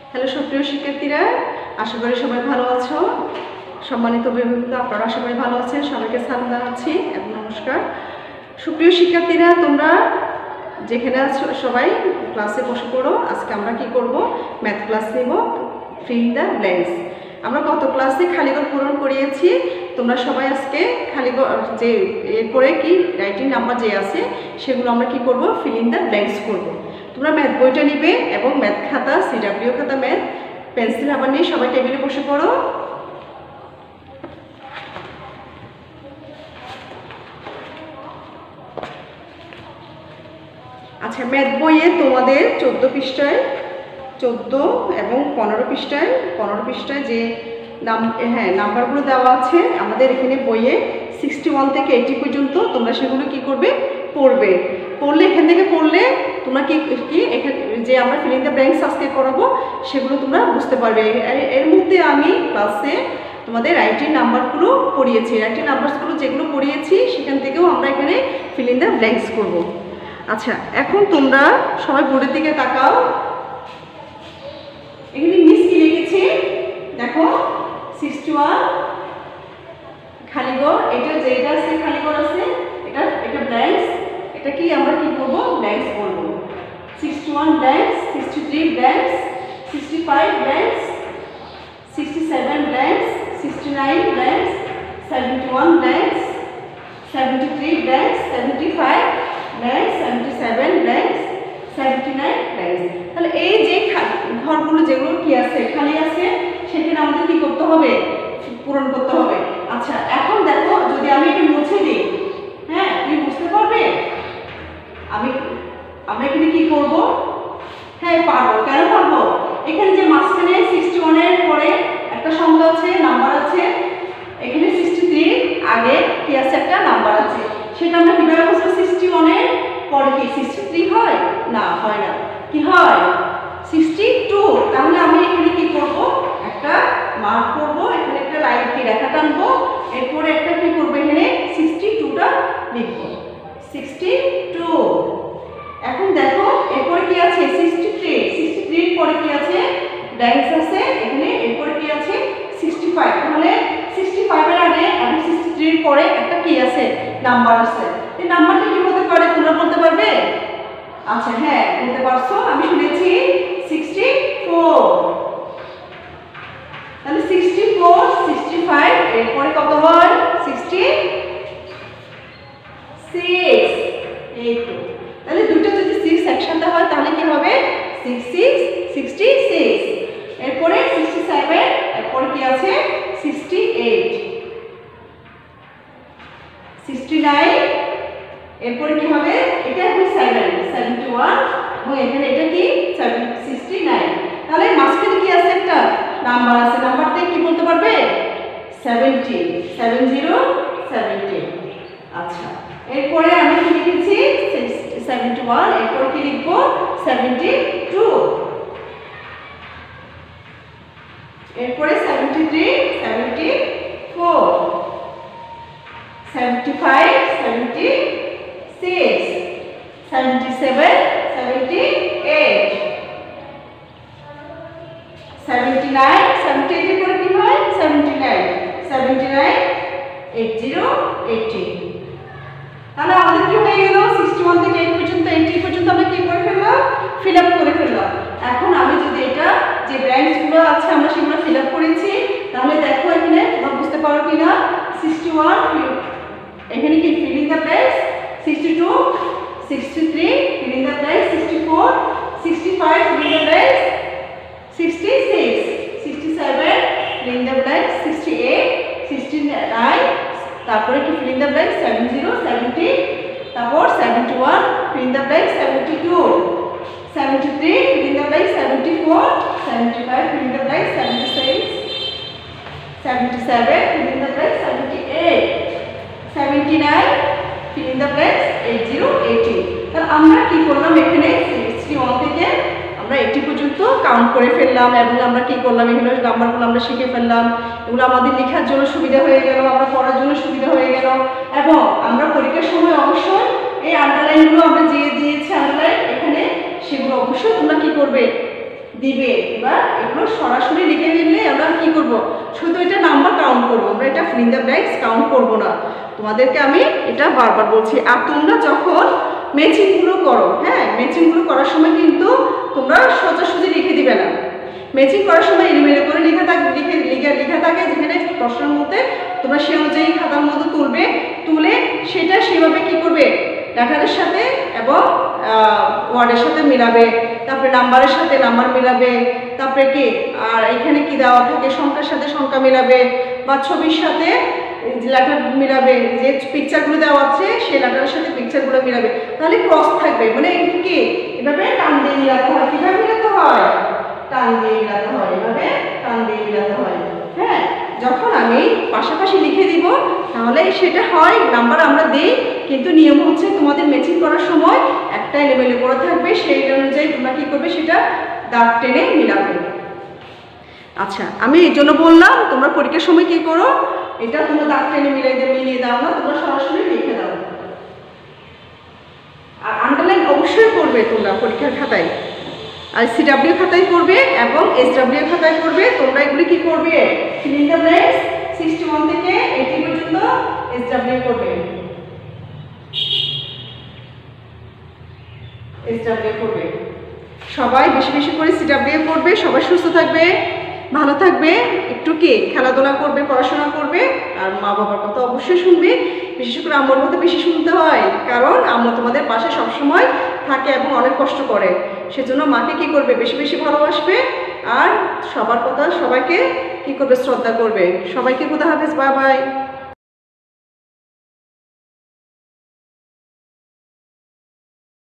Hello সুপ্রিয় শিক্ষার্থীরা, আশা করি সবাই ভালো আছো। সম্মানিত অভিভাবক, আপনারা আশা করি ভালো আছেন। সবাইকে সালাম জানাচ্ছি এবং নমস্কার। সুপ্রিয় শিক্ষার্থীরা, তোমরা যেখানে আছো সবাই ক্লাসে বসে পড়ো। আজকে আমরা কি করব? ম্যাথ ক্লাস নেব, ফিল দ্য ব্ল্যাঙ্কস। আমরা গত ক্লাসে খালিঘর পূরণ করিয়েছি। তোমরা সবাই আজকে খালিঘর যে এরপরে কি রাইটিং নাম্বার যে আছে সেগুলো আমরা কি করব? ফিল ইন দ্য ব্ল্যাঙ্কস করব। তোমরা ম্যাথ বইটা নিবে এবং ম্যাথ খাতা, সিডাব্লিউ খাতা, ম্যাথ পেন্সিল আবার নিয়ে সবাই টেবিলে বসে পড়ো। আচ্ছা, ম্যাথ বইয়ে তোমাদের 14 পৃষ্ঠায় 14 এবং 15 পৃষ্ঠায় যে নাম্বারগুলো দেওয়া আছে আমাদের এখানে বইয়ে 61 থেকে 80 পর্যন্ত। তোমরা সেগুলো কি করবে? পড়বে। পড়লে এখান থেকে পড়লে তোমরা কি এখানে যে আমরা ফিল ইন দ্য ব্ল্যাঙ্কস আজকে করাবো সেগুলো তোমরা বুঝতে পারবে। এর মধ্যে আমি ক্লাসে তোমাদের রাইটিং নাম্বারগুলো পড়িয়েছি। রাইটিং নাম্বারসগুলো যেগুলো পড়িয়েছি সেখান থেকেও আমরা এখানে ফিল ইন দ্য ব্ল্যাঙ্কস করব। আচ্ছা, এখন তোমরা সবাই বোর্ডের দিকে তাকাও। এখানে মিস কি লিখেছি দেখো, 61 খালিঘর। এটা যেটা আছে খালিঘর আছে, এটা ব্ল্যাঙ্কস। এটা কি আমরা কি করব? ব্ল্যাঙ্কস করব। 61 blanks, 63 blanks, 65 blanks, 67 blanks, 69 blanks, 71 blanks, 73 blanks, 75 blanks, 77 blanks, 79 blanks. তাহলে এই যে ঘরগুলো যেগুলো কি আছে খালি আছে সেখানে আমাদের কি করতে হবে? পূরণ করতে হবে। আচ্ছা, এখন দেখো যদি আমি এটা মুছে দিই, হ্যাঁ তুমি বুঝতে পারবে আমরা এখানে কি করব? হ্যাঁ পারবো। কেন পারবো? এখানে যে মাঝখানে 61 এর পরে একটা সংখ্যা আছে, নাম্বার আছে। এখানে 63 আগে কি আছে? একটা নাম্বার আছে। সেটা আমরা কিভাবে বুঝবো? 61 এর পরে কি 63 হয়? না, হয় না। কি হয়? 62। তাহলে আমি এখানে কি করব? একটা মার্ক করব, এখানে একটা লাইন কি রেখা টানবো, এরপরে একটা কি করব? এখানে 62টা লিখব। 62। এখন দেখো এরপরে কি আছে? 63 এর পরে কি আছে? ব্ল্যাঙ্কস আছে এখানে। এরপরে কি আছে? 65। তাহলে 65 এর আগে এবং 63 এর পরে একটা কি আছে? নাম্বার আছে। এই নাম্বারটা কি হতে পারে? তোমরা বলতে পারবে? আচ্ছা, হ্যাঁ বলতে পারছো, আমি শুনেছি 64। তাহলে 64, 65 এরপরে কত হয়? 66। এই তো। তাহলে দুটো যদি 6 একসাথে হয় তাহলে কি হবে? 66, 66। এরপরে 67, এরপরে কি আছে? 68, 69। এরপরে কি হবে? এটা কি? 71 এবং এখানে এটা কি? 69। তাহলে মাঝখানে কি আছে? একটা নাম্বার আছে। নাম্বারটা কি বলতে পারবে? 70, 70। আচ্ছা, এরপরে আমি কি লিখেছি? 71। এরপর কি লিখবো? 72। এরপরে 73, 74, 75, 76, 77, 78, 79, 78 এর পরে কি হয়? 79, 80, 80। তাহলে আমাদের কি হয়ে গেল? 61 থেকে 8 পর্যন্ত, 80 পর্যন্ত আমরা কি করে ফেললাম? ফিল আপ করে ফেললাম। এখন আমি যদি এটা যে ব্ল্যাঙ্কসগুলো আছে আমরা সেগুলো ফিল আপ করেছি, তাহলে দেখো এখানে তোমরা বুঝতে পারো কিনা? 61 এখানে কি fill in the blanks, 62, 63 fill in the blanks, 64, 65 fill in the blanks, 66, 67 fill in the blanks, 68, 69 তারপরে কি ফিল ইন দ্য ব্ল্যাঙ্কস, 70, 70 তারপর 71 fill in the blanks, 72, 73 fill in the blanks, 74, 75 fill in the blanks, 76, 77 fill in the blanks, 78, 79 fill in the blanks, 80, 80। তাহলে আমরা কি করলাম? এখানে 61 থেকে আমরা 80 পর্যন্ত কাউন্ট করে ফেললাম এবং আমরা কি করলাম? এগুলো নাম্বারগুলো আমরা শিখে ফেললাম। এগুলো আমাদের লেখার জন্য সুবিধা হয়ে গেল, আমরা পড়ার জন্য সুবিধা হয়ে গেল। এবং আমরা পরীক্ষার সময় অবশ্যই এই আন্ডারলাইনগুলো আমরা যে দিয়েছি আন্ডারলাইন এখানে, সেগুলো অবশ্যই তোমরা কি করবে? দিবে। এবার এগুলো সরাসরি লিখে ফেললে আমরা কি করব, শুধু এটা নাম্বার কাউন্ট করবো, আমরা এটা fill in the blanks count করবো না। তোমাদেরকে আমি এটা বারবার বলছি। আর তোমরা যখন ম্যাচিংগুলো করো, হ্যাঁ, ম্যাচিংগুলো করার সময় কিন্তু তোমরা সোজাসুজি লিখে দিবে না। ম্যাচিং করার সময় এলোমেলো করে লেখা থাকে, যেখানে প্রশ্নের মধ্যে তোমরা সেই অনুযায়ী খাতার মধ্যে তুলবে, তুলে সেটা সেভাবে কি করবে, লেটারের সাথে এবং ওয়ার্ডের সাথে মিলাবে, তারপরে নাম্বারের সাথে নাম্বার মিলাবে, তারপরে কি আর এখানে কি দেওয়া থাকে সংখ্যার সাথে সংখ্যা মিলাবে, বা ছবির সাথে লেটার মিলাবে, যে পিকচারগুলো দেওয়া আছে সেই লেটারের সাথে পিকচারগুলো মিলাবে, তাহলে ক্রস থাকবে। মানে কি এভাবে টান দিয়ে মিলাতে হয়। কিভাবে মিলাতে হয়? টান দিয়ে মিলাতে হয়, এভাবে টান দিয়ে মিলাতে হয়। হ্যাঁ, যখন আমি পাশাপাশি লিখে দিব তাহলে সেটা হয় নাম্বার আমরা দিই, কিন্তু নিয়ম হচ্ছে তোমাদের ম্যাচিং করার সময় একটা এলোমেলো করে থাকবে, সেই অনুযায়ী তোমরা কি করবে, সেটা দাগ টেনে মিলাবে। আচ্ছা, আমি এই জন্য বললাম তোমরা পরীক্ষার সময় কি করো, এটা তোমরা দাগ টেনে মিলিয়ে দাও না, তোমরা সরাসরি লিখে দাও। আর আন্ডারলাইন অবশ্যই করবে তোমরা পরীক্ষার খাতায়, আর সিডব্লিউ খাতায় করবে এবং এসডব্লিউ খাতায় করবে। তোমরা এগুলি কি করবে, ফিল ইন দ্য ব্ল্যাঙ্কস 61 থেকে 80 পর্যন্ত এসডব্লিউ করবে, এসডব্লিউ করবে। সবাই বেশি বেশি করে সিডব্লিউ করবে। সবাই সুস্থ থাকবে, ভালো থাকবে, একটু কি খেলাধুলা করবে, পড়াশোনা করবে, আর মা বাবার কথা অবশ্যই শুনবে। বিশেষ করে আম্মুর কথা বেশি শুনতে হয়, কারণ আম্মু তোমাদের পাশে সবসময় থাকে এবং অনেক কষ্ট করে। সেজন্য মাকে কি করবে, বেশি বেশি ভালোবাসবে, আর সবার কথা সবাইকে কি করবে, শ্রদ্ধা করবে। সবাইকে খোদা হাফেজ, বাই বাই।